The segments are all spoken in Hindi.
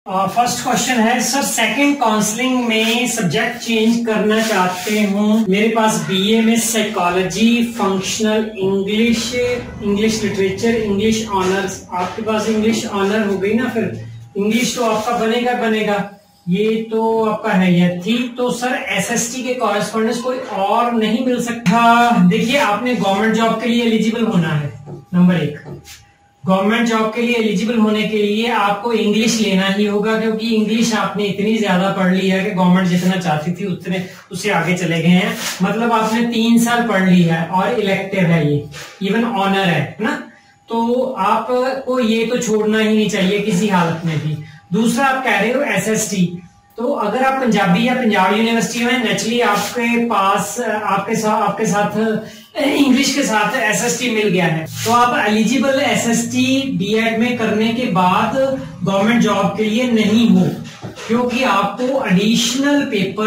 फर्स्ट क्वेश्चन है सर, सेकंड काउंसलिंग में सब्जेक्ट चेंज करना चाहते हूँ। मेरे पास बीए में psychology, functional English, English literature, English honours. आपके पास इंग्लिश ऑनर हो गई ना, फिर इंग्लिश तो आपका बनेगा। ये तो आपका है ये ठीक। तो सर एसएसटी के कॉरेस्पॉन्डेंस कोई और नहीं मिल सकता? देखिए, आपने गवर्नमेंट जॉब के लिए एलिजिबल होना है। नंबर एक, गवर्नमेंट जॉब के लिए एलिजिबल होने के लिए आपको इंग्लिश लेना ही होगा, क्योंकि इंग्लिश आपने इतनी ज्यादा पढ़ ली है कि गवर्नमेंट जितना चाहती थी उतने उससे आगे चले गए हैं। मतलब आपने 3 साल पढ़ ली है और इलेक्टिव है, ये इवन ऑनर है ना। तो आपको ये तो छोड़ना ही नहीं चाहिए किसी हालत में भी। दूसरा, आप कह रहे हो एसएसटी, तो अगर आप पंजाबी या पंजाब यूनिवर्सिटी में, नेचुरली आपके पास आपके साथ इंग्लिश के साथ एसएसटी मिल गया है, तो आप एलिजिबल एसएसटी बीएड में करने के बाद गवर्नमेंट जॉब के लिए नहीं हो, क्योंकि आपको एडिशनल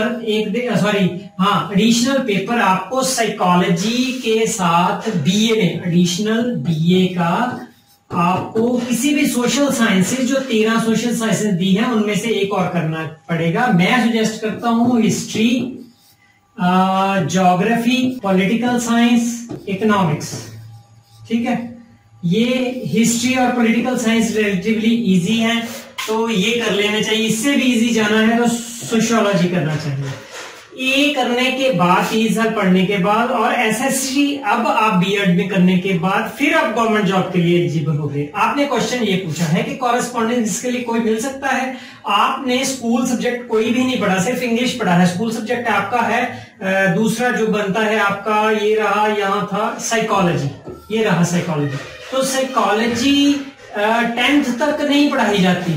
पेपर आपको साइकोलॉजी के साथ बीए में, एडिशनल बीए का आपको किसी भी सोशल साइंसेज, जो 13 सोशल साइंसेज दी हैं उनमें से एक और करना पड़ेगा। मैं सजेस्ट करता हूं history, geography, political science, economics. ठीक है, ये हिस्ट्री और पॉलिटिकल साइंस रिलेटिवली इजी है, तो ये कर लेना चाहिए। इससे भी इजी जाना है तो सोशियोलॉजी करना चाहिए। ये करने के बाद 3 साल पढ़ने के बाद और एसएससी अब आप बीएड में करने के बाद फिर आप गवर्नमेंट जॉब के लिए एलिजिबल हो गए। आपने क्वेश्चन ये पूछा है कि कॉरेस्पॉन्डेंस इसके लिए कोई मिल सकता है? आपने स्कूल सब्जेक्ट कोई भी नहीं पढ़ा, सिर्फ इंग्लिश पढ़ा है। स्कूल सब्जेक्ट आपका है दूसरा जो बनता है आपका, ये रहा, यहाँ था साइकोलॉजी, ये रहा साइकोलॉजी। तो साइकोलॉजी 10th तक नहीं पढ़ाई जाती,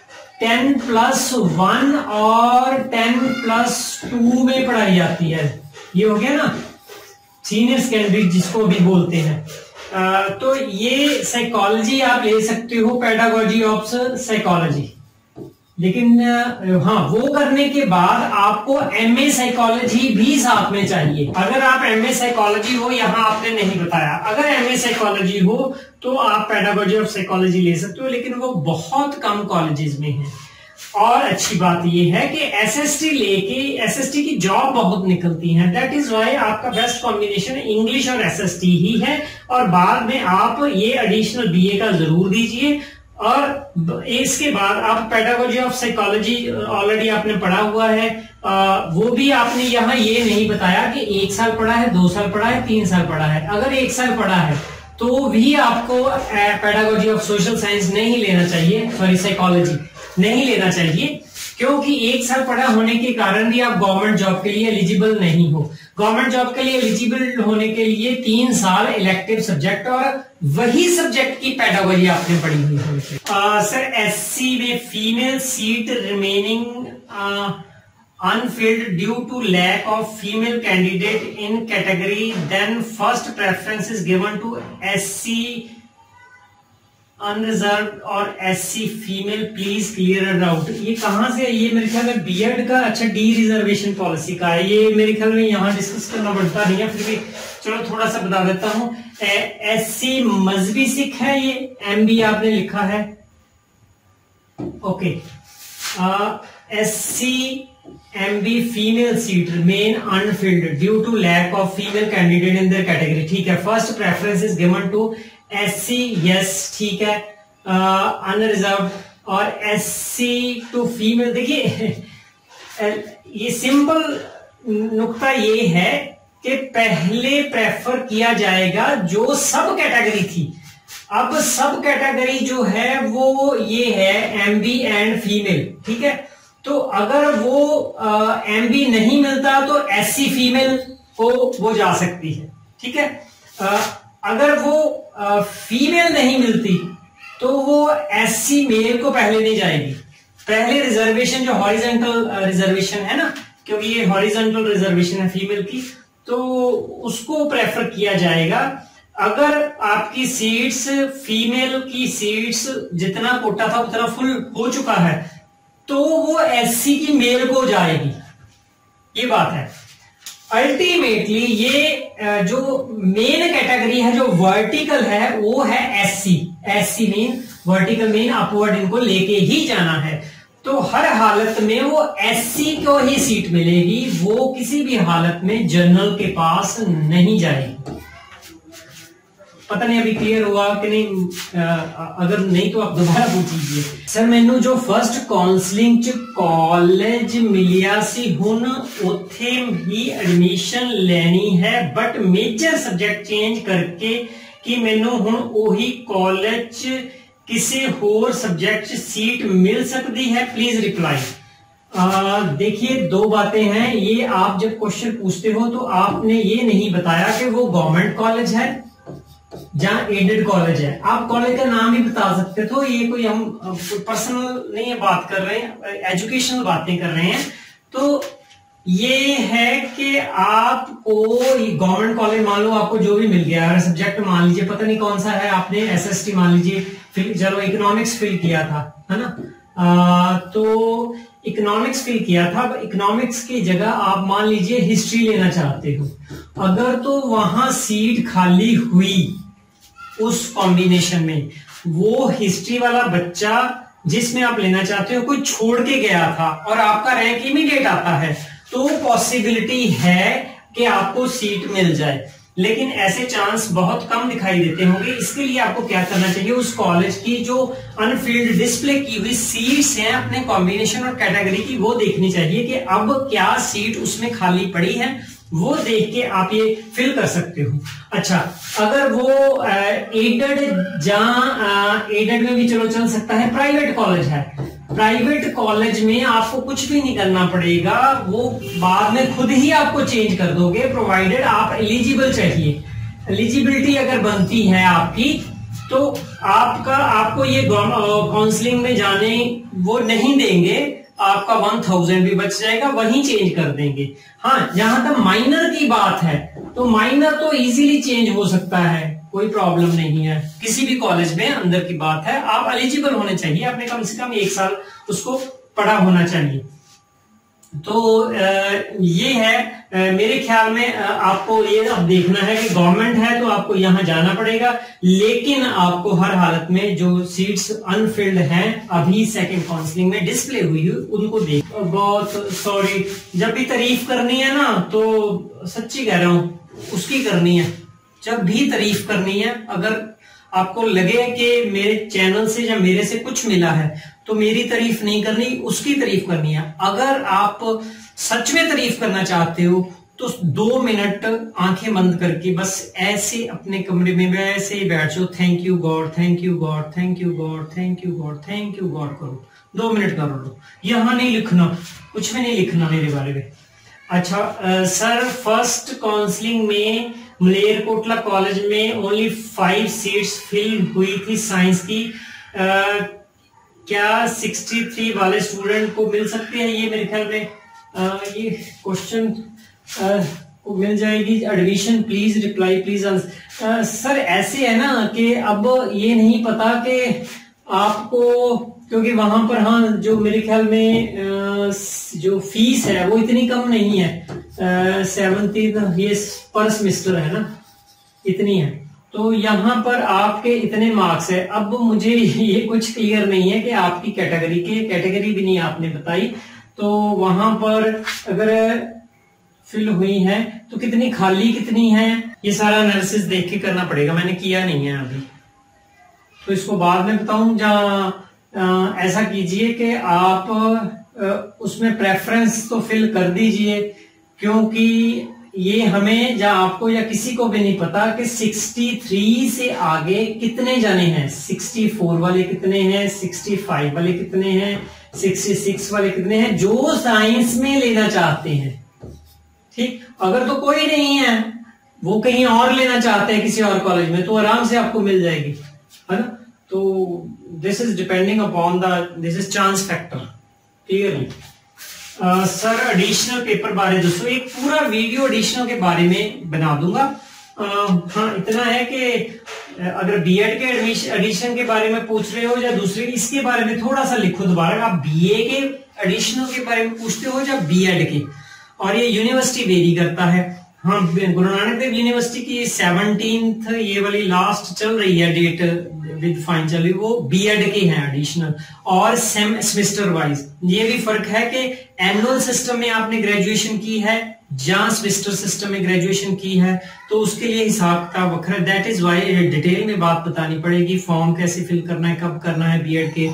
10+1 और 10+2 में पढ़ाई जाती है। ये हो गया ना, सीनियर सेकेंडरी जिसको भी बोलते हैं। तो ये साइकोलॉजी आप ले सकते हो, पेडागोजी ऑफ साइकोलॉजी। लेकिन हाँ, वो करने के बाद आपको एमए साइकोलॉजी भी साथ में चाहिए। अगर आप एमए साइकोलॉजी हो, यहाँ आपने नहीं बताया, अगर एमए साइकोलॉजी हो तो आप पेडागोजी ऑफ साइकोलॉजी ले सकते हो, लेकिन वो बहुत कम कॉलेजेस में है। और अच्छी बात ये है कि एसएसटी की जॉब बहुत निकलती है। दैट इज वाई आपका बेस्ट कॉम्बिनेशन इंग्लिश और एसएसटी ही है। और बाद में आप ये एडिशनल बीए का जरूर दीजिए, और इसके बाद आप पेडागोजी ऑफ साइकोलॉजी ऑलरेडी आपने पढ़ा हुआ है। वो भी आपने यहाँ ये नहीं बताया कि 1 साल पढ़ा है, 2 साल पढ़ा है, 3 साल पढ़ा है। अगर 1 साल पढ़ा है तो भी आपको पेडागोजी ऑफ सोशल साइंस नहीं लेना चाहिए, सॉरी साइकोलॉजी नहीं लेना चाहिए, क्योंकि 1 साल पढ़ा होने के कारण भी आप गवर्नमेंट जॉब के लिए एलिजिबल नहीं हो। गवर्नमेंट जॉब के लिए एलिजिबल होने के लिए 3 साल इलेक्टिव सब्जेक्ट और वही सब्जेक्ट की पेडागोजी आपने पढ़ी हुई होनी चाहिए। सर एससी में female seat remaining unfilled due to lack of female candidate in category, then first preference is given to SC unreserved और SC female, please clear a doubt। ये कहां से? ये मेरे ख्याल में बीएड का, अच्छा डी रिजर्वेशन पॉलिसी का है। ये मेरे ख्याल में यहाँ डिस्कस करना पड़ता नहीं है, फिर भी चलो थोड़ा सा बता देता हूँ। SC मजहबी सिख है, ये MB आपने लिखा है, okay. SC MB female seat remain unfilled due to lack of female candidate in their category। ठीक है, first preference is given to SC, yes, ठीक है, unreserved और SC to female। देखिए ये सिंपल नुक्ता ये है कि पहले प्रेफर किया जाएगा जो सब कैटेगरी थी। अब सब कैटेगरी जो है वो ये है MB एंड फीमेल, ठीक है। तो अगर वो MB नहीं मिलता तो SC फीमेल को वो जा सकती है, ठीक है। अगर वो फीमेल नहीं मिलती तो वो SC मेल को पहले नहीं जाएगी। पहले रिजर्वेशन जो हॉरिजॉन्टल रिजर्वेशन है ना, क्योंकि ये हॉरिजॉन्टल रिजर्वेशन है फीमेल की, तो उसको प्रेफर किया जाएगा। अगर आपकी सीट्स, फीमेल की सीट्स जितना कोटा था उतना फुल हो चुका है, तो वो SC की मेल को जाएगी, ये बात है। अल्टीमेटली ये जो मेन कैटेगरी है, जो वर्टिकल है, वो है SC। SC mean vertical mean upward, इनको लेके ही जाना है। तो हर हालत में वो एससी को ही सीट मिलेगी, वो किसी भी हालत में जनरल के पास नहीं जाएगी। पता नहीं अभी क्लियर हुआ कि नहीं, अगर नहीं तो आप दोबारा पूछिए। सर मैनू जो फर्स्ट काउंसलिंग च कॉलेज मिलिया सी हुन उत्थे ही एडमिशन लेनी है, बट मेजर सब्जेक्ट चेंज करके कि मैनू हुन ओही कॉलेज किसी होर सब्जेक्ट सीट मिल सकती है, प्लीज रिप्लाई। देखिए दो बातें हैं, ये आप जब क्वेश्चन पूछते हो तो आपने ये नहीं बताया कि वो गवर्नमेंट कॉलेज है जहां एडेड कॉलेज है। आप कॉलेज का नाम ही बता सकते थे, ये कोई हम पर्सनल नहीं है बात कर रहे हैं, एजुकेशनल बातें कर रहे हैं। तो ये है कि आपको गवर्नमेंट कॉलेज मान लो आपको जो भी मिल गया, अगर सब्जेक्ट मान लीजिए पता नहीं कौन सा है, आपने एसएसटी मान लीजिए, चलो इकोनॉमिक्स फिल किया था, है ना, तो इकोनॉमिक्स फिल किया था, इकोनॉमिक्स की जगह आप मान लीजिए हिस्ट्री लेना चाहते हो, अगर तो वहां सीट खाली हुई उस कॉम्बिनेशन में, वो हिस्ट्री वाला बच्चा जिसमें आप लेना चाहते हो कोई छोड़ के गया था और आपका रैंक इमीडिएट आता है, तो पॉसिबिलिटी है कि आपको सीट मिल जाए, लेकिन ऐसे चांस बहुत कम दिखाई देते होंगे। इसके लिए आपको क्या करना चाहिए, उस कॉलेज की जो अनफिल्ड डिस्प्ले की हुई सीट्स हैं अपने कॉम्बिनेशन और कैटेगरी की, वो देखनी चाहिए कि अब क्या सीट उसमें खाली पड़ी है, वो देख के आप ये फिल कर सकते हो। अच्छा, अगर वो एडेड एडेड में भी चलो चल सकता है, प्राइवेट कॉलेज है, प्राइवेट कॉलेज में आपको कुछ भी नहीं करना पड़ेगा, वो बाद में खुद ही आपको चेंज कर दोगे, प्रोवाइडेड आप एलिजिबल चाहिए। एलिजिबिलिटी अगर बनती है आपकी तो आपको ये काउंसलिंग में जाने वो नहीं देंगे, आपका 1000 भी बच जाएगा, वहीं चेंज कर देंगे। हाँ, जहां तक माइनर की बात है तो माइनर तो इजीली चेंज हो सकता है, कोई प्रॉब्लम नहीं है, किसी भी कॉलेज में अंदर की बात है, आप एलिजिबल होने चाहिए, आपने कम से कम 1 साल उसको पढ़ा होना चाहिए। तो ये है मेरे ख्याल में आपको ये अब देखना है कि गवर्नमेंट है तो आपको यहां जाना पड़ेगा, लेकिन आपको हर हालत में जो सीट्स अनफिल्ड हैं अभी सेकंड काउंसलिंग में डिस्प्ले हुई उनको देख। बहुत सॉरी, जब भी तारीफ करनी है ना तो सच्ची कह रहा हूं उसकी करनी है, जब भी तारीफ करनी है, अगर आपको लगे कि मेरे चैनल से या मेरे से कुछ मिला है तो मेरी तारीफ नहीं करनी, उसकी तारीफ करनी है। अगर आप सच में तारीफ करना चाहते हो तो 2 मिनट आंखें बंद करके बस ऐसे अपने कमरे में वैसे ही बैठ जाओ, thank you God, thank you God, thank you God, thank you God, thank you God करो, 2 मिनट कर लो। यहां नहीं लिखना, कुछ भी नहीं लिखना मेरे बारे में। अच्छा सर, फर्स्ट काउंसलिंग में मलेरकोटला कॉलेज में ओनली 5 सीट्स फिल हुई थी साइंस की, क्या 63 वाले स्टूडेंट को मिल सकती है? ये मेरे ख्याल में ये क्वेश्चन को मिल जाएगी। Admission please reply please answer. Sir ऐसे है ना कि अब ये नहीं पता कि आपको, क्योंकि वहां पर हाँ जो मेरे ख्याल में जो फीस है वो इतनी कम नहीं है, 70 ये पर सेमेस्टर है ना, इतनी है, तो यहाँ पर आपके इतने मार्क्स है। अब मुझे ये कुछ क्लियर नहीं है कि आपकी कैटेगरी भी नहीं आपने बताई, तो वहां पर अगर फिल हुई है तो कितनी खाली कितनी है, ये सारा एनालिसिस देख के करना पड़ेगा, मैंने किया नहीं है अभी, तो इसको बाद में बताऊं। जहाँ ऐसा कीजिए कि आप उसमें प्रेफरेंस तो फिल कर दीजिए, क्योंकि ये हमें या आपको या किसी को भी नहीं पता कि 63 से आगे कितने जाने हैं, 64 वाले कितने हैं, 65 वाले कितने हैं, 66 वाले कितने हैं, जो साइंस में लेना चाहते हैं। ठीक, अगर तो कोई नहीं है, वो कहीं और लेना चाहते हैं किसी और कॉलेज में, तो आराम से आपको मिल जाएगी, है ना। तो this is depending upon this is chance factor. Clearly sir, additional paper बारे दोस्तों एक पूरा वीडियो एडिशनल के बारे में बना दूंगा। हाँ, इतना है कि अगर बीएड के एडिशन के बारे में पूछ रहे हो या दूसरे, इसके बारे में थोड़ा सा लिखो दोबारा, आप बीए के एडिशनल के बारे में पूछते हो या बीएड के, और ये यूनिवर्सिटी वेरी करता है। हाँ, गुरु नानक देव यूनिवर्सिटी की 17th ये वाली लास्ट चल रही है डेट विद फाइन चल रही, वो बीएड की है एडिशनल और सेमेस्टर वाइज। ये भी फर्क है कि एनुअल सिस्टम में आपने ग्रेजुएशन की है या सेमेस्टर सिस्टम में ग्रेजुएशन की है, तो उसके लिए हिसाब का वखरा। दैट इज वाई डिटेल में बात बतानी पड़ेगी, फॉर्म कैसे फिल करना है, कब करना है, बीएड के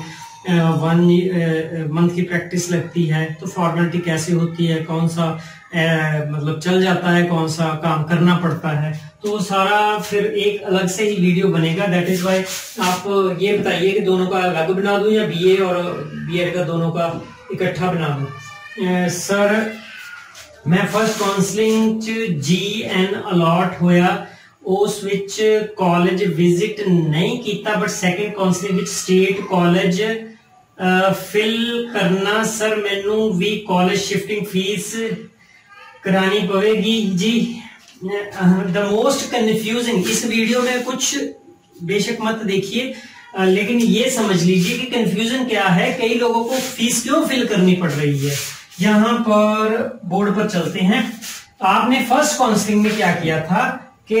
1 मंथ की प्रैक्टिस लगती है, तो फॉर्मेलिटी कैसे होती है, कौन सा मतलब चल जाता है, कौन सा काम करना पड़ता है, तो सारा फिर एक अलग से ही वीडियो बनेगा। दैट इज वाई आप ये बताइए कि दोनों का अलग बना दूं या बीए और बीएड का दोनों का इकट्ठा बना दूं। सर मैं फर्स्ट काउंसलिंग GN अलॉट होया, उस विच कॉलेज विजिट नहीं किया, बट सेकंड काउंसलिंग विच स्टेट कॉलेज फिल करना। सर मैनू भी कॉलेज शिफ्टिंग फीस करानी पड़ेगी जी। द मोस्ट कंफ्यूजिंग, इस वीडियो में कुछ बेशक मत देखिए, लेकिन ये समझ लीजिए कि कंफ्यूजन क्या है, कई लोगों को फीस क्यों फिल करनी पड़ रही है। यहां पर बोर्ड पर चलते हैं। आपने फर्स्ट काउंसलिंग में क्या किया था कि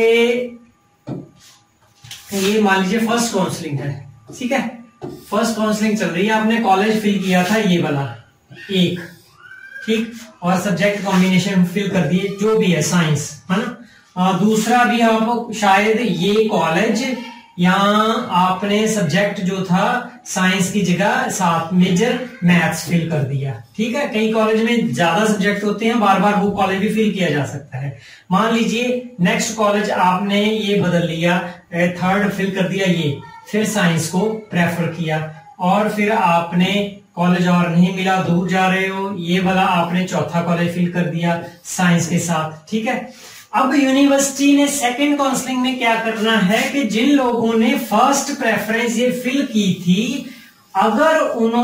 ये मान लीजिए फर्स्ट काउंसलिंग है, ठीक है, फर्स्ट काउंसलिंग चल रही है, आपने कॉलेज फिल किया था ये वाला एक, ठीक, और सब्जेक्ट कॉम्बिनेशन फिल कर दिए जो भी है, साइंस है ना। दूसरा भी आप शायद ये कॉलेज या आपने सब्जेक्ट जो था साइंस की जगह साथ मेजर मैथ्स फिल कर दिया, ठीक है। कई कॉलेज में ज्यादा सब्जेक्ट होते हैं, बार बार वो कॉलेज भी फिल किया जा सकता है। मान लीजिए नेक्स्ट कॉलेज आपने ये बदल लिया, थर्ड फिल कर दिया ये, फिर साइंस को प्रेफर किया, और फिर आपने कॉलेज और नहीं मिला, दूर जा रहे हो, ये वाला आपने चौथा कॉलेज फिल कर दिया साइंस के साथ, ठीक है। अब यूनिवर्सिटी ने सेकंड काउंसलिंग में क्या करना है कि जिन लोगों ने फर्स्ट प्रेफरेंस ये फिल की थी, अगर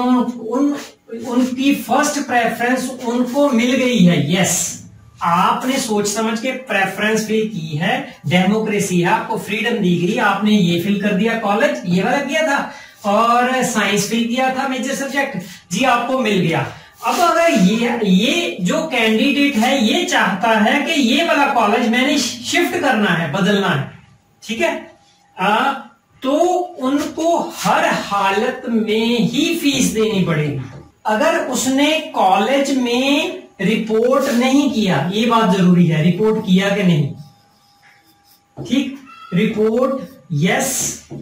उनकी फर्स्ट प्रेफरेंस उनको मिल गई है, यस, आपने सोच समझ के प्रेफरेंस फिल की है, डेमोक्रेसी है, आपको फ्रीडम दी गई, आपने ये फिल कर दिया कॉलेज, ये वाला किया था, और साइंस फिल किया था मेजर सब्जेक्ट, जी आपको मिल गया। अब अगर ये जो कैंडिडेट है ये चाहता है कि ये वाला कॉलेज मैंने शिफ्ट करना है, बदलना है, ठीक है, तो उनको हर हालत में ही फीस देनी पड़ेगी। अगर उसने कॉलेज में रिपोर्ट नहीं किया, ये बात जरूरी है, रिपोर्ट किया कि नहीं, ठीक, रिपोर्ट यस,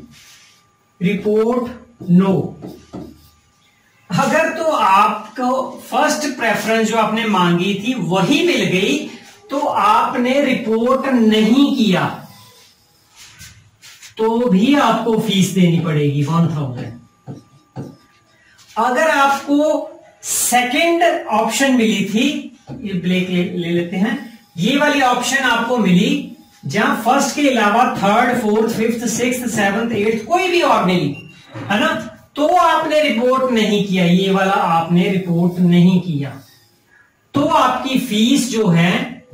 रिपोर्ट नो। अगर तो आपको फर्स्ट प्रेफरेंस जो आपने मांगी थी वही मिल गई, तो आपने रिपोर्ट नहीं किया तो भी आपको फीस देनी पड़ेगी 1000। अगर आपको सेकंड ऑप्शन मिली थी, ये ब्लैक ले लेते हैं, ये वाली ऑप्शन आपको मिली जहां फर्स्ट के अलावा third, fourth, fifth, sixth, seventh, eighth कोई भी और मिली, है ना, तो आपने रिपोर्ट नहीं किया, ये वाला आपने रिपोर्ट नहीं किया, तो आपकी फीस जो है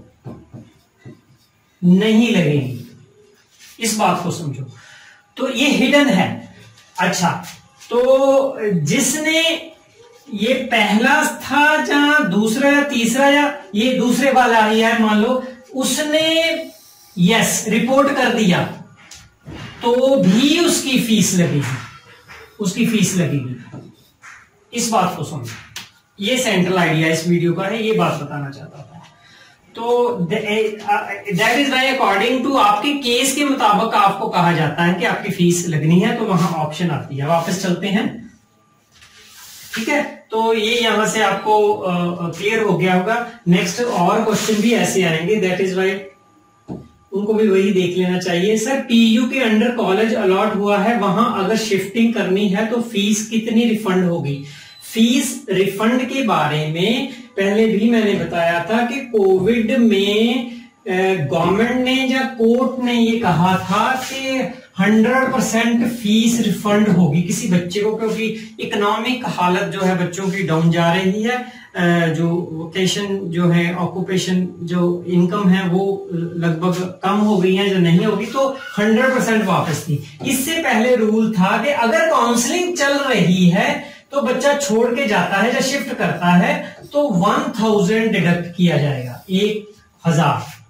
नहीं लगेगी। इस बात को समझो, तो ये हिडन है। अच्छा, तो जिसने ये पहला था जहां दूसरा या तीसरा या ये दूसरे वाला ही है, मान लो उसने यस रिपोर्ट कर दिया, तो भी उसकी फीस लगेगी, उसकी फीस लगेगी। इस बात को समझो, ये सेंट्रल आइडिया इस वीडियो का है, ये बात बताना चाहता था। तो that is why according to आपके केस के मुताबिक आपको कहा जाता है कि आपकी फीस लगनी है, तो वहां ऑप्शन आती है। वापस चलते हैं, ठीक है, तो ये यहां से आपको क्लियर हो गया होगा। नेक्स्ट और क्वेश्चन भी ऐसे आएंगे, दैट इज वाई उनको भी वही देख लेना चाहिए। सर पीयू के अंडर कॉलेज अलॉट हुआ है, वहां अगर शिफ्टिंग करनी है तो फीस कितनी रिफंड होगी? फीस रिफंड के बारे में पहले भी मैंने बताया था कि कोविड में गवर्नमेंट ने या कोर्ट ने ये कहा था कि 100% फीस रिफंड होगी किसी बच्चे को, क्योंकि इकोनॉमिक हालत जो है बच्चों की डाउन जा रही है, जो वोकेशन जो है, ऑक्यूपेशन जो इनकम है वो लगभग कम हो गई है, जो नहीं होगी तो 100% वापस थी। इससे पहले रूल था कि अगर काउंसलिंग चल रही है तो बच्चा छोड़ के जाता है या शिफ्ट करता है तो 1000 डिडक्ट किया जाएगा, 1000,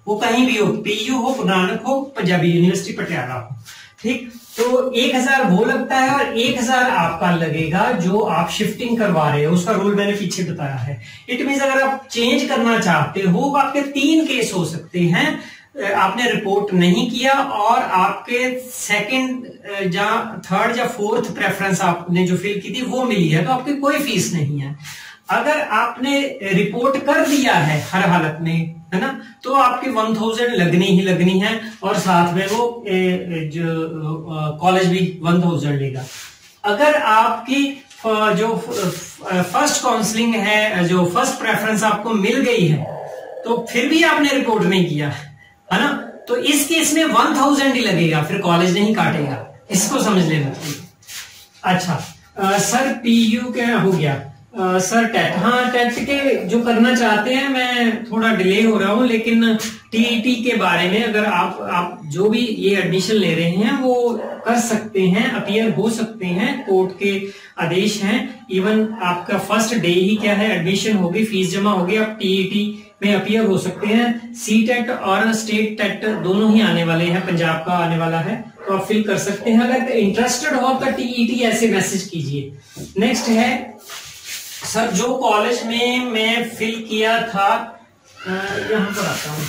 वो कहीं भी हो, पीयू हो, गुरु नानक हो, पंजाबी यूनिवर्सिटी पटियाला हो, ठीक। तो 1000 वो लगता है और 1000 आपका लगेगा जो आप शिफ्टिंग करवा रहे हो, उसका रूल मैंने पीछे बताया है। इट मींस अगर आप चेंज करना चाहते हो, आपके 3 केस हो सकते हैं। आपने रिपोर्ट नहीं किया और आपके सेकंड या थर्ड या फोर्थ प्रेफरेंस आपने जो फिल की थी वो मिली है, तो आपकी कोई फीस नहीं है। अगर आपने रिपोर्ट कर दिया है हर हालत में, है ना, तो आपकी 1000 लगनी ही लगनी है और साथ में वो जो कॉलेज भी 1000 लेगा। अगर आपकी जो फर्स्ट काउंसलिंग है, जो फर्स्ट प्रेफरेंस आपको मिल गई है, तो फिर भी आपने रिपोर्ट नहीं किया है ना, तो इस केस में 1000 ही लगेगा, फिर कॉलेज नहीं काटेगा, इसको समझ लेना चाहिए। अच्छा सर पीयू क्या हो गया, सर टेट, हाँ टेट के जो करना चाहते हैं, मैं थोड़ा डिले हो रहा हूं, लेकिन टीईटी के बारे में अगर आप जो भी ये एडमिशन ले रहे हैं वो कर सकते हैं, अपीयर हो सकते हैं, कोर्ट के आदेश हैं। इवन आपका फर्स्ट डे ही क्या है, एडमिशन होगी, फीस जमा होगी, आप टीईटी में अपीयर हो सकते हैं। सी टेट और स्टेट टेट दोनों ही आने वाले हैं, पंजाब का आने वाला है, तो आप फिल कर सकते हैं। अगर इंटरेस्टेड हो आपका टीईटी, ऐसे मैसेज कीजिए। नेक्स्ट है सर जो कॉलेज में मैं फिल किया था, यहां पर आता हूं,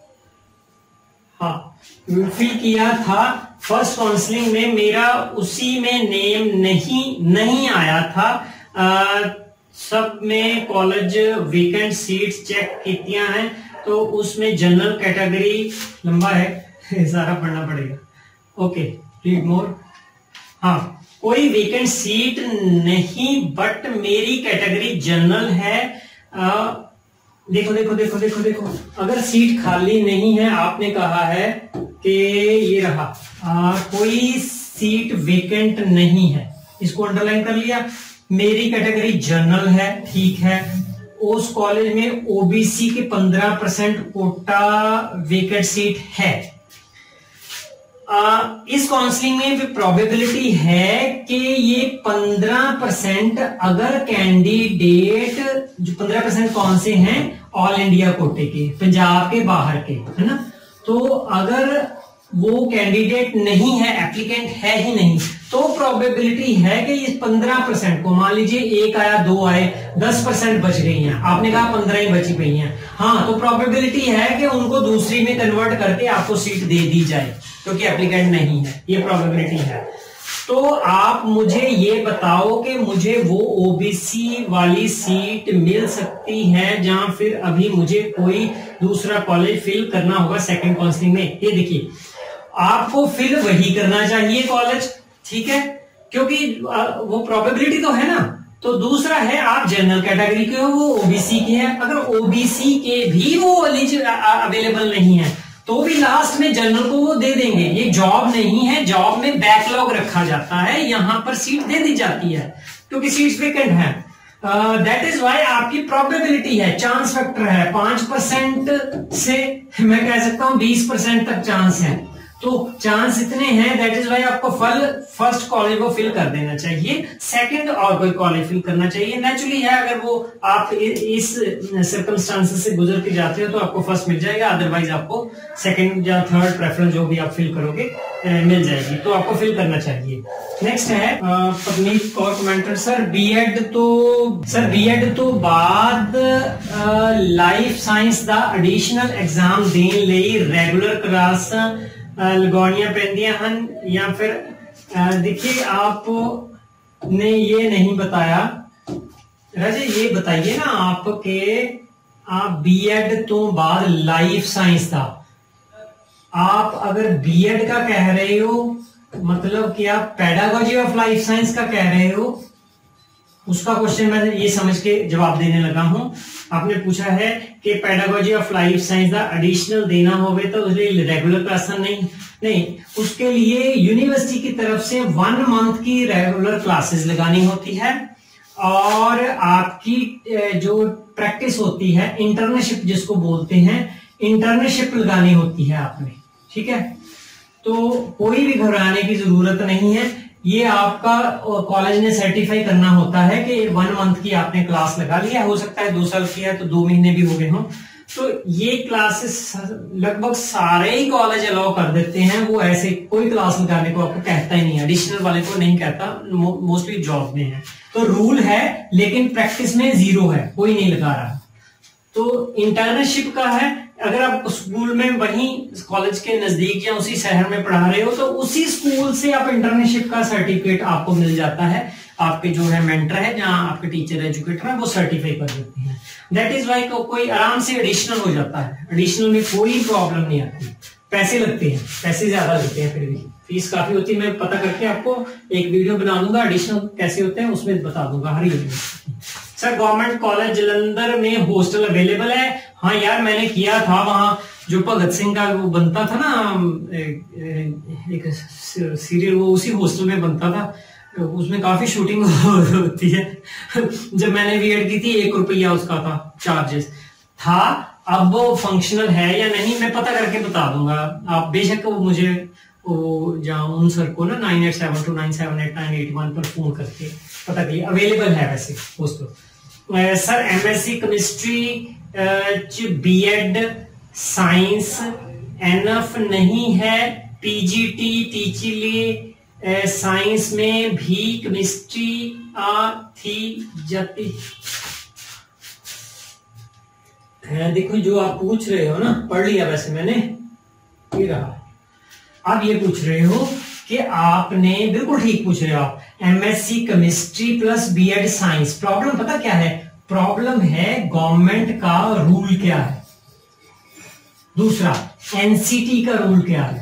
हाँ फिल किया था फर्स्ट काउंसलिंग में, मेरा उसी में नेम नहीं आया था। सब में कॉलेज वेकेंट सीट्स चेक कितियां हैं, तो उसमें जनरल कैटेगरी, लंबा है सारा पढ़ना पड़ेगा, ओके रीड मोर। हाँ कोई वेकेंट सीट नहीं, बट मेरी कैटेगरी जनरल है। देखो देखो देखो देखो देखो, अगर सीट खाली नहीं है, आपने कहा है कि ये रहा, कोई सीट वेकेंट नहीं है, इसको अंडरलाइन कर लिया। मेरी कैटेगरी जनरल है, ठीक है। उस कॉलेज में ओबीसी के 15% कोटा वेकेंट सीट है। इस काउंसलिंग में भी प्रोबेबिलिटी है कि ये 15% अगर कैंडिडेट, जो 15% कौन से हैं, ऑल इंडिया कोटे के, पंजाब के बाहर के, है ना, तो अगर वो कैंडिडेट नहीं है, एप्लीकेंट है ही नहीं, तो प्रोबेबिलिटी है कि इस 15% को, मान लीजिए 1 आया 2 आए, 10% बच गई हैं, आपने कहा 15 ही बची गई हैं, हाँ, तो प्रोबेबिलिटी है कि उनको दूसरी में कन्वर्ट करके आपको सीट दे दी जाए, क्योंकि एप्लीकेंट नहीं है, ये प्रोबेबिलिटी है। तो आप मुझे ये बताओ कि मुझे वो ओबीसी वाली सीट मिल सकती है, जहां फिर अभी मुझे कोई दूसरा कॉलेज फिल करना होगा सेकंड काउंसलिंग में। ये देखिए, आपको फिल वही करना चाहिए कॉलेज, ठीक है, क्योंकि वो प्रोबेबिलिटी तो है ना। तो दूसरा है, आप जनरल कैटेगरी के हो, वो ओबीसी के है, अगर ओबीसी के भी वो अवेलेबल नहीं है, तो भी लास्ट में जनरल को वो दे देंगे। ये जॉब नहीं है, जॉब में बैकलॉग रखा जाता है, यहां पर सीट दे दी जाती है क्योंकि सीट्स वेकेंट है। दैट इज वाई आपकी प्रोबेबिलिटी है, चांस फैक्टर है, 5% से मैं कह सकता हूं 20% तक चांस है। तो चांस इतने हैं, दैट इज वाई आपको फर्स्ट कॉलेज को फिल कर देना चाहिए, सेकंड और कोई कॉलेज फिल करना चाहिए। नेचुरली है, अगर वो आप इस सर्कमस्टांसेस से गुजर के जाते हो तो आपको फर्स्ट मिल जाएगा, अदरवाइज आपको सेकंड या थर्ड प्रेफरेंस जो भी आप फिल करोगे मिल जाएगी, तो आपको फिल करना चाहिए। नेक्स्ट है Parneet Kaur commenter, sir BEd तो बाद लाइफ साइंस दा एडिशनल एग्जाम देने ਲਈ रेगुलर क्लास लगानियां पैंदियां हन, या फिर देखिए आपने ये नहीं बताया राजे, ये बताइए ना आपके, आप बीएड तो बाद लाइफ साइंस था, आप अगर बीएड का कह रहे हो मतलब कि आप पेडागोजी ऑफ लाइफ साइंस का कह रहे हो, उसका क्वेश्चन मैं ये समझ के जवाब देने लगा हूं। आपने पूछा है कि पेडागोजी ऑफ लाइफ साइंस का एडिशनल देना होवे तो उसके लिए रेगुलर क्लास नहीं, उसके लिए यूनिवर्सिटी की तरफ से 1 मंथ की रेगुलर क्लासेस लगानी होती है, और आपकी जो प्रैक्टिस होती है, इंटर्नशिप जिसको बोलते हैं, इंटर्नशिप लगानी होती है आपने, ठीक है। तो कोई भी घबराने की जरूरत नहीं है, ये आपका कॉलेज ने सर्टिफाई करना होता है कि 1 मंथ की आपने क्लास लगा लिया, हो सकता है 2 साल की है तो 2 महीने भी हो गए हों, तो ये क्लासेस लगभग सारे ही कॉलेज अलाउ कर देते हैं, वो ऐसे कोई क्लास लगाने को आपको कहता ही नहीं है, एडिशनल वाले को नहीं कहता, मोस्टली जॉब में है। तो रूल है लेकिन प्रैक्टिस में 0 है, कोई नहीं लगा रहा। तो इंटर्नशिप का है, अगर आप स्कूल में वहीं कॉलेज के नजदीक या उसी शहर में पढ़ा रहे हो तो उसी स्कूल से आप इंटर्नशिप का सर्टिफिकेट आपको मिल जाता है, आपके जो है मेंटर है, जहां आपके टीचर एजुकेटर है, वो सर्टिफाई कर देते हैं। दैट इज वाई कोई आराम से एडिशनल हो जाता है, एडिशनल में कोई प्रॉब्लम नहीं आती। पैसे लगते हैं, पैसे ज्यादा लगते हैं, फिर भी फीस काफी होती है। मैं पता करके आपको एक वीडियो बना दूंगा एडिशनल कैसे होते हैं, उसमें बता दूंगा हर university. Sir government college Jalandhar में हॉस्टल अवेलेबल है? हाँ यार, मैंने किया था वहां, जो भगत सिंह का वो बनता था ना एक सीरियल, वो उसी हॉस्टल में बनता था, उसमें काफी शूटिंग होती है। जब मैंने बीएड की थी 1 रुपया उसका था, चार्जेस था। अब वो फंक्शनल है या नहीं मैं पता करके बता दूंगा, आप बेशक वो मुझे वो जहाँ उन सर को ना 9872978981 पर फोन करके पता करिए, अवेलेबल है वैसे दोस्तों। Sir MSc chemistry BEd science enough नहीं है, पीजीटी टीचिंग साइंस में भी केमिस्ट्री थी जाती है। देखो जो आप पूछ रहे हो ना, पढ़ लिया वैसे मैंने, ये रहा। आप ये पूछ रहे हो कि आपने, बिल्कुल ठीक पूछ रहे हो आप, MSc chemistry plus BEd science. Problem पता क्या है? प्रॉब्लम है गवर्नमेंट का रूल क्या है, दूसरा एनसीटी का रूल क्या है,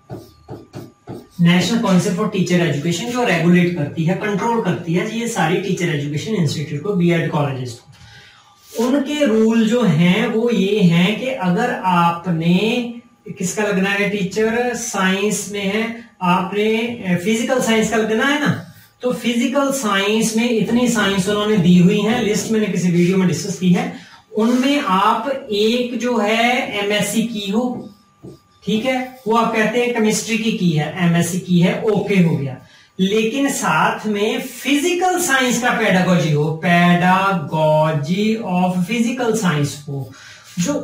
national council for teacher education, जो रेगुलेट करती है, कंट्रोल करती है ये सारी टीचर एजुकेशन इंस्टीट्यूट को, बीएड कॉलेजेस को। उनके रूल जो हैं वो ये हैं कि अगर आपने किसका लगना है, टीचर साइंस में है, आपने फिजिकल साइंस का लगना है ना, तो फिजिकल साइंस में इतनी साइंस उन्होंने दी हुई है, लिस्ट मैंने किसी वीडियो में डिस्कस की है, उनमें आप एक जो है एमएससी की हो, ठीक है, वो आप कहते हैं केमिस्ट्री की है, एमएससी की है, ओके हो गया। लेकिन साथ में फिजिकल साइंस का पेडागोजी हो, पेडागोजी ऑफ फिजिकल साइंस हो, जो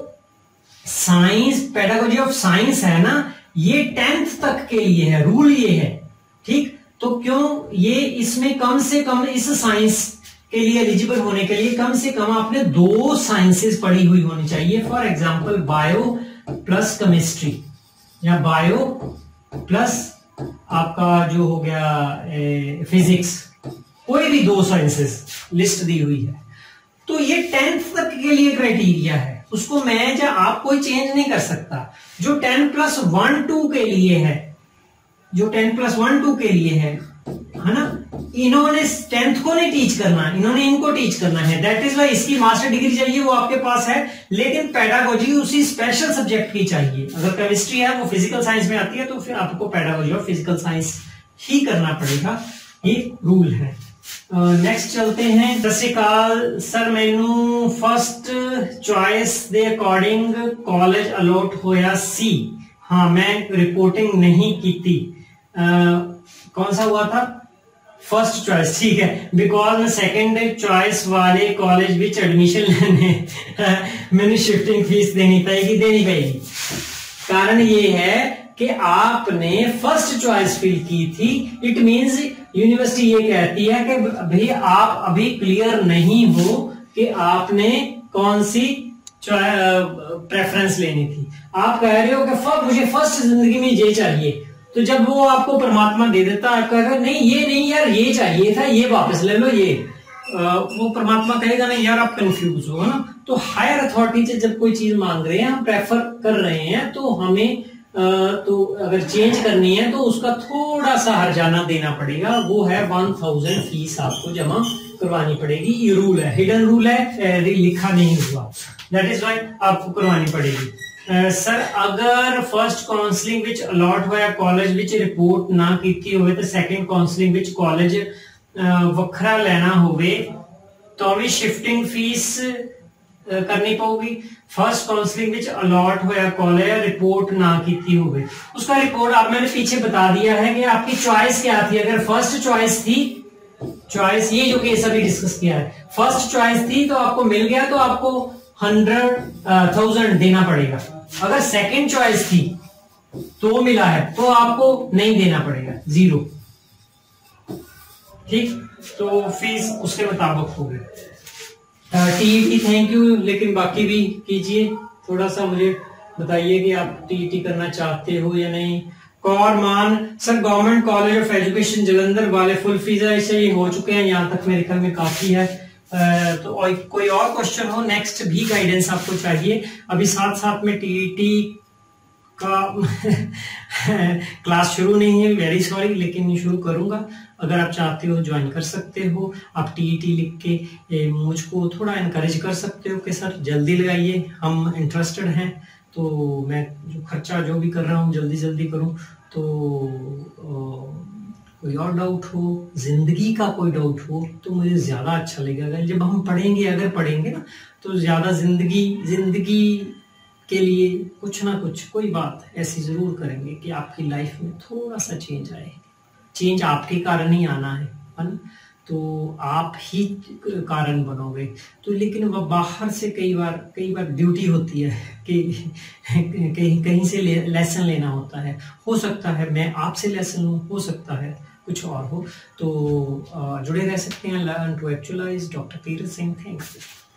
साइंस पेडागोजी ऑफ साइंस है ना, ये 10th तक के लिए है, रूल ये है, ठीक। तो क्यों ये इसमें कम से कम इस साइंस के लिए एलिजिबल होने के लिए कम से कम आपने 2 साइंसेस पढ़ी हुई होनी चाहिए। For example bio plus chemistry या बायो प्लस आपका जो हो गया फिजिक्स, कोई भी 2 साइंसेस लिस्ट दी हुई है। तो ये 10th तक के लिए क्राइटेरिया है, उसको मैं या आप कोई चेंज नहीं कर सकता। जो 10+1-2 के लिए है, जो 10+1-2 के लिए है ना, इन्होंने 10th को नहीं टीच करना, इन्होंने इनको टीच करना है। दैट इज वाई इसकी मास्टर डिग्री चाहिए, वो आपके पास है, लेकिन पेडागोजी उसी स्पेशल सब्जेक्ट की चाहिए। अगर केमिस्ट्री है वो फिजिकल साइंस में आती है तो फिर आपको पेडागोजी और फिजिकल साइंस ही करना पड़ेगा, ये रूल है। नेक्स्ट चलते हैं। सत श्री अकाल सर, मैनू फर्स्ट चॉइस दे अकॉर्डिंग कॉलेज अलॉट होया सी। हाँ, मैं रिपोर्टिंग नहीं की थी। कौन सा हुआ था? फर्स्ट चॉइस, ठीक है। बिकॉज मैं सेकंड चॉइस वाले कॉलेज विच एडमिशन लेने मैंने शिफ्टिंग फीस देनी पड़ेगी। कारण ये है कि आपने फर्स्ट चॉइस फिल की थी। इट मींस यूनिवर्सिटी ये कहती है कि भाई आप अभी क्लियर नहीं हो कि आपने कौन सी प्रेफरेंस लेनी थी। आप कह रहे हो कि मुझे फर्स्ट जिंदगी में ये चाहिए, तो जब वो आपको परमात्मा दे देता है, आप कह रहे नहीं ये नहीं यार, ये चाहिए था, ये वापस ले लो, ये वो परमात्मा कहेगा नहीं यार, आप कंफ्यूज हो ना। तो हायर अथॉरिटी से जब कोई चीज मांग रहे हैं, हम प्रेफर कर रहे हैं, तो हमें तो अगर चेंज करनी है तो उसका थोड़ा सा हर्जाना देना पड़ेगा, वो है 1000 फीस आपको जमा करवानी पड़ेगी। ये रूल है, हिडन रूल है, लिखा नहीं हुआ, दैट इज वाई आपको करवानी पड़ेगी। सर अगर फर्स्ट काउंसलिंग विच अलॉट होया कॉलेज विच रिपोर्ट ना कीती होवे ते सेकंड काउंसलिंग विच कॉलेज वखरा लेना होवे तो भी शिफ्टिंग फीस करनी पड़ेगी। फर्स्ट काउंसलिंग विच अलॉट होया कॉलेज रिपोर्ट ना कीती होवे, उसका रिपोर्ट आप मैंने पीछे बता दिया है कि आपकी चॉइस क्या थी। अगर फर्स्ट चॉइस थी, चॉइस ये जो केस अभी डिस्कस किया है, फर्स्ट चॉइस थी तो आपको मिल गया, तो आपको 100,000 देना पड़ेगा। अगर सेकंड चॉइस थी तो मिला है तो आपको नहीं देना पड़ेगा, 0। ठीक, तो फीस उसके मुताबिक होगी। टीईटी थैंक यू, लेकिन बाकी भी कीजिए, थोड़ा सा मुझे बताइए कि आप टीईटी करना चाहते हो या नहीं। Kaur Maan sir, government college of education Jalandhar वाले फुल फीस ऐसे ही हो चुके हैं, यहाँ तक मेरे ख्याल में काफी है। तो और कोई और क्वेश्चन हो, नेक्स्ट भी गाइडेंस आपको चाहिए, अभी साथ साथ में टीईटी का क्लास शुरू नहीं है, वेरी सॉरी, लेकिन शुरू करूंगा। अगर आप चाहते हो ज्वाइन कर सकते हो, आप टीईटी लिख के मुझको थोड़ा इनकरेज कर सकते हो कि सर जल्दी लगाइए, हम इंटरेस्टेड हैं, तो मैं जो खर्चा जो भी कर रहा हूँ जल्दी जल्दी करूँ। तो कोई और डाउट हो, जिंदगी का कोई डाउट हो, तो मुझे ज्यादा अच्छा लगेगा। जब हम पढ़ेंगे, अगर पढ़ेंगे ना, तो ज्यादा जिंदगी के लिए कुछ ना कुछ कोई बात ऐसी जरूर करेंगे कि आपकी लाइफ में थोड़ा सा चेंज आए। चेंज आपके कारण ही आना है ना, तो आप ही कारण बनोगे। तो लेकिन वह बाहर से कई बार ड्यूटी होती है कि कहीं से लेसन लेना होता है। हो सकता है मैं आपसे लेसन लूं, हो सकता है कुछ और हो। तो जुड़े रह सकते हैं। Learn to actualise, doctor Tirath Singh, thank you.